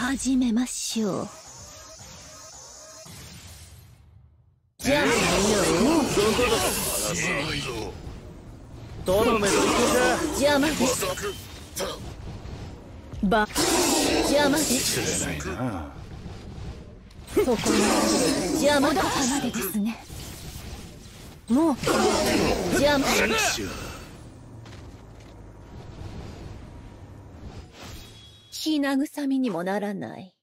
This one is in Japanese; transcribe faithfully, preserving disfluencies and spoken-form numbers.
始めましょう。じゃあ、もうどの目と行くか。 邪魔です。ば、邪魔です。ここまで邪魔だまでですね。もう邪魔。気慰みにもならない。